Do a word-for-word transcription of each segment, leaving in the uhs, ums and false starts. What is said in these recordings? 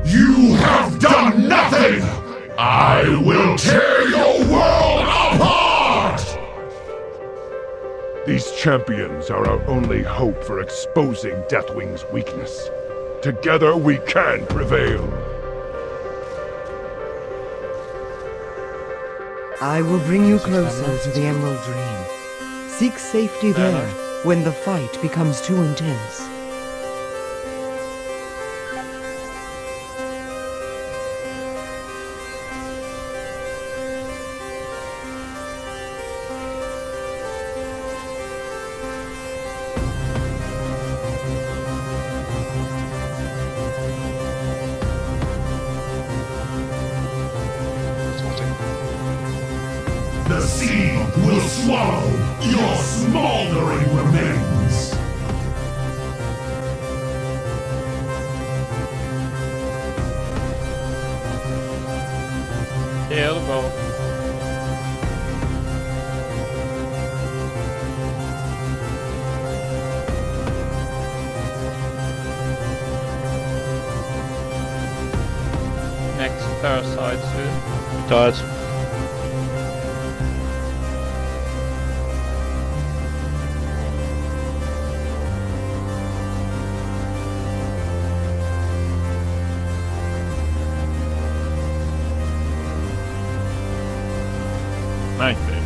You have done nothing! I will tear your world apart! These champions are our only hope for exposing Deathwing's weakness. Together we can prevail. I will bring you closer to the Emerald Dream. Seek safety there when the fight becomes too intense. The sea will swallow your smoldering remains! Heel boven. Next parasite soon. Died. Nice, baby.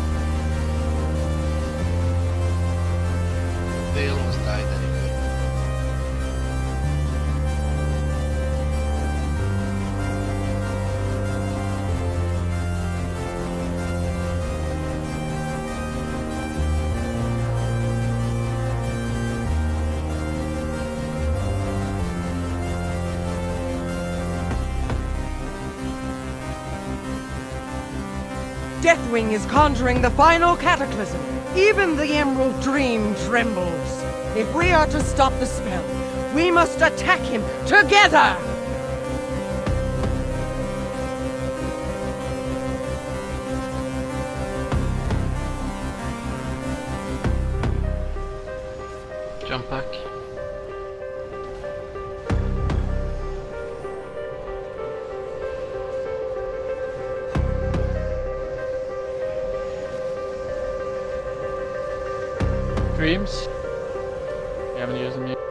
They almost died anyway. Deathwing is conjuring the final cataclysm. Even the Emerald Dream trembles. If we are to stop the spell, we must attack him together! Jump back. Dreams. We haven't used them yet.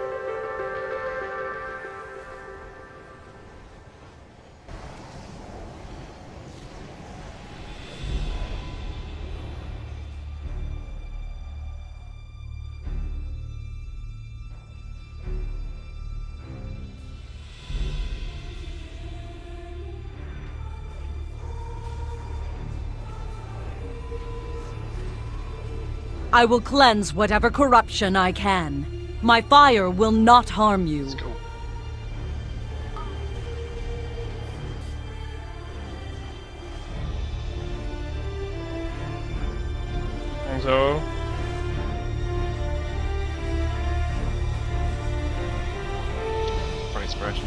I will cleanse whatever corruption I can. My fire will not harm you. Let's go. So. For inspiration.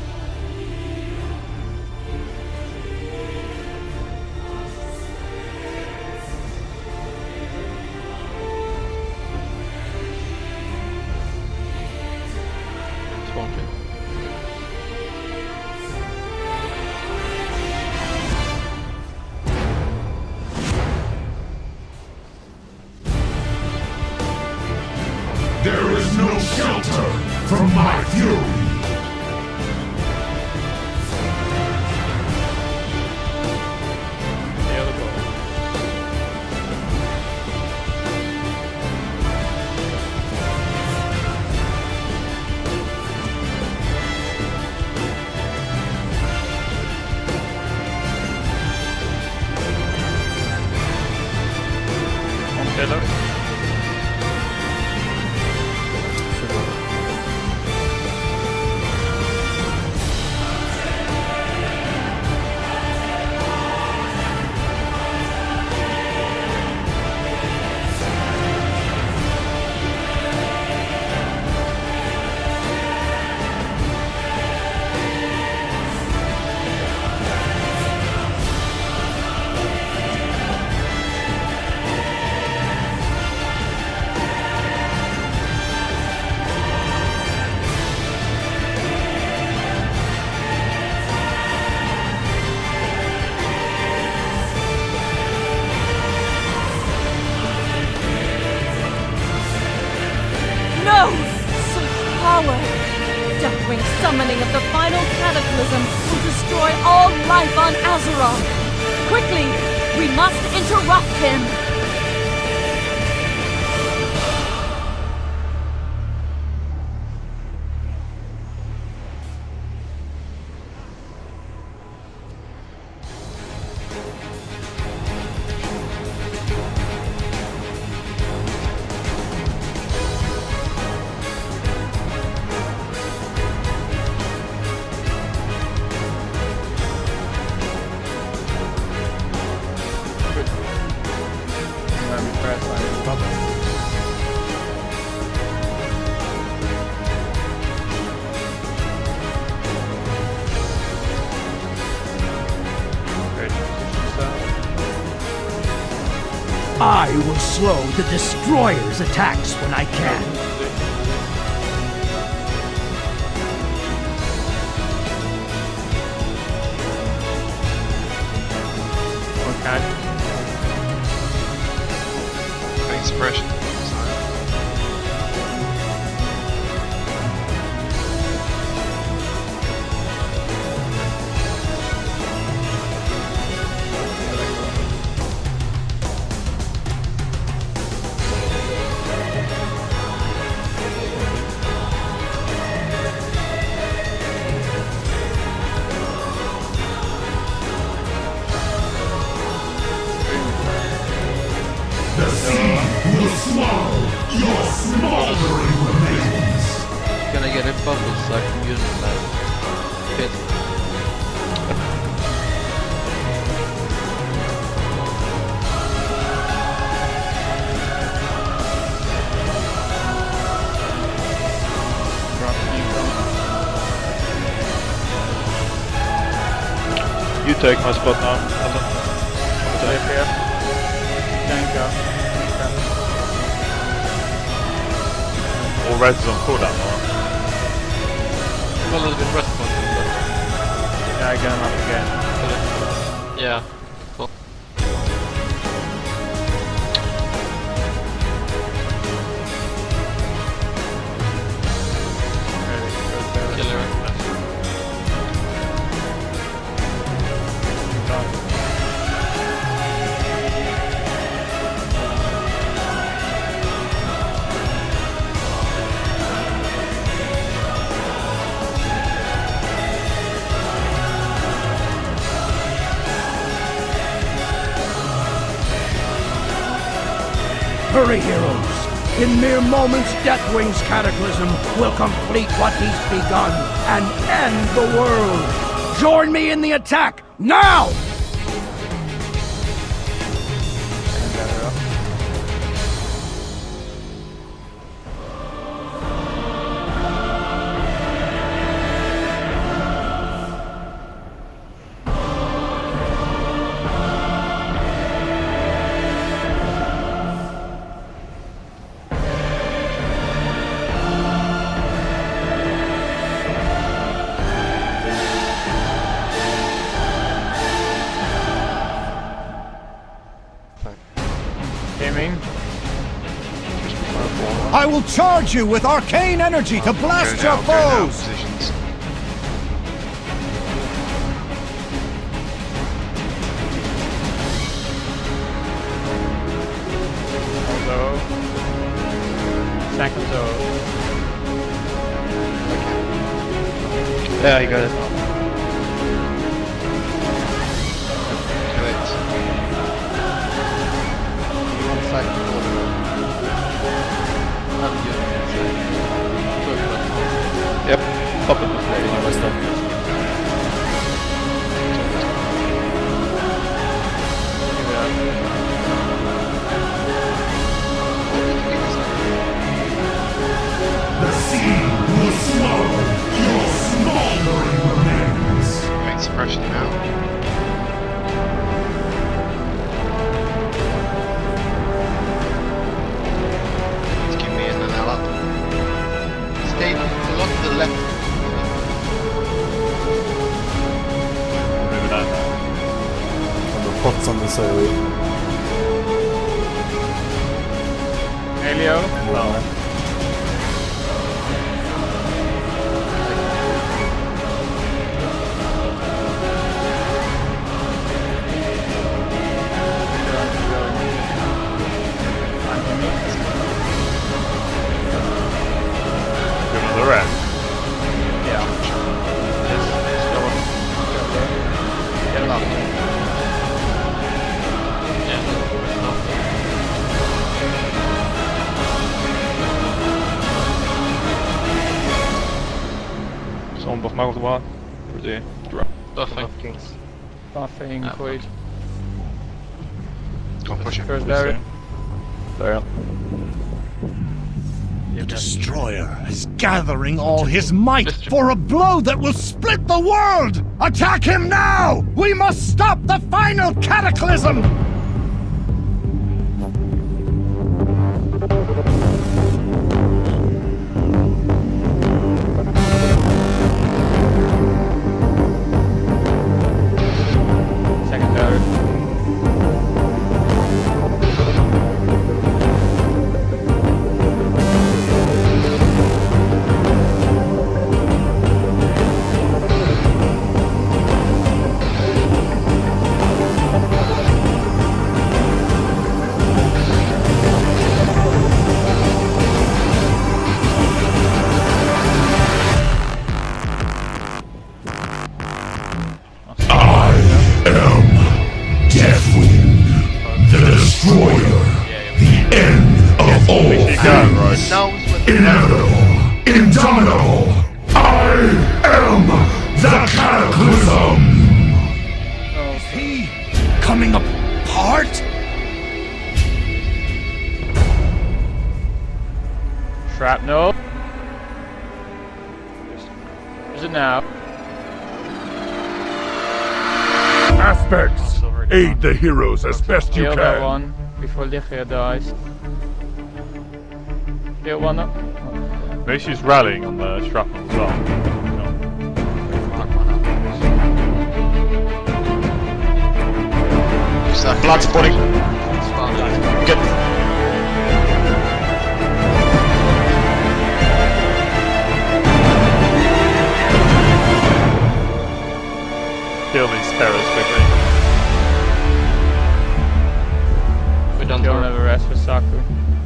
There is no shelter from my fury! summoning of the final cataclysm will destroy all life on Azeroth. Quickly, we must interrupt him. I will slow the Destroyer's attacks when I can. Okay. Big suppression. The sea will swallow your smoldering remains. Gonna get a bubble so I can use it now. Pit. Drop you You take my spot now, Alan. Take here. Tank up. All res is on cooldown, or? I'm a little bit rusty on him, but... Yeah, I get him up again. Yeah. Cool. Killer. Hurry, heroes! In mere moments, Deathwing's cataclysm will complete what he's begun and end the world! Join me in the attack, now! I will charge you with arcane energy to blast your foes! Although... Second zone. Yeah, you got it. Yep, pop it before you know stuff. The sea will swallow your smoldering remains. Make suppression now. Stay a lot to the left. Moving on. And the pots on the side. Elio? No. the one. For the drop. Nothing. Nothing, Ah, quite. Go on, push it. First barrier. There. The Destroyer is gathering all his might for a blow that will split the world! Attack him now! We must stop the final cataclysm! Second barrier. Deathwing, the Destroyer, the end of all things. Inevitable, indomitable, I am the Cataclysm! Is he coming apart? Shrapnel. Use it now. Aspects! Aid the heroes as best you Heal that can. one before Ligia dies. Heal one up. Maybe she's rallying on the shrapnel as well. No. Blood spotting. Good. Kill these terrors quickly. We're done. Don't have a rest for Saku.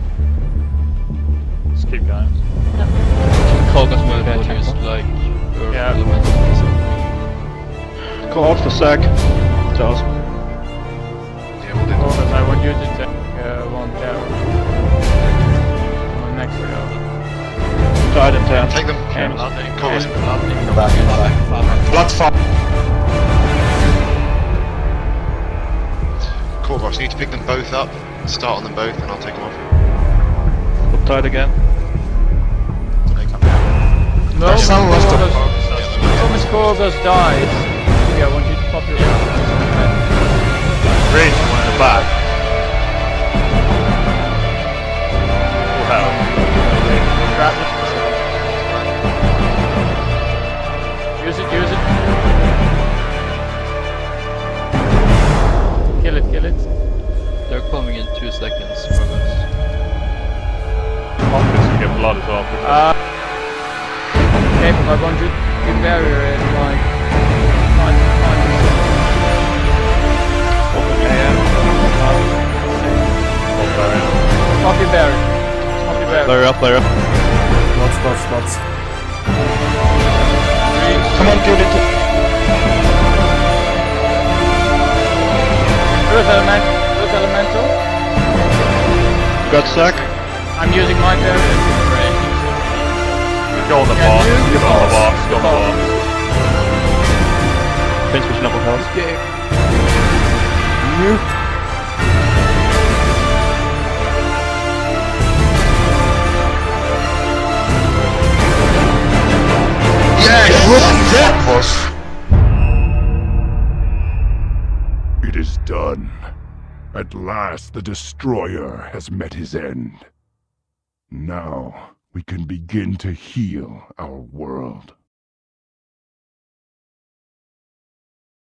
Just keep going. Kor'gall's mode will use like earth Yeah. elements or something. Call out for Sack. Charles. Yeah, we'll do Oh, but I won't use it to uh, one tower. One next row. Died in town. Take them. And Kor'gall's and- Back, back. blood fight. Kor'gall, you need to pick them both up, start on them both, and I'll take them off. Got tied again. No, That's when someone left Kor'gall Thomas Kor'gall dies. Yeah, I want you to pop your Range one in the back. Full health. Grab it. Use it, use it. Kill it, kill it. They're coming in two seconds from us. Optics can get blood as well. Uh, okay, but I want you to barrier in like five, five seconds. Pop your barrier. Pop your barrier. Layer up, layer up. Lots, lots, lots. Come on, get it. Earth element, Earth elemental. You got Sack? I'm using my barrier. Go on the Yeah, boss. you- Get on the boss. Go on the boss. boss. Prince with Knuckle Health. You? Yes! It is done. At last the Destroyer has met his end. Now we can begin to heal our world.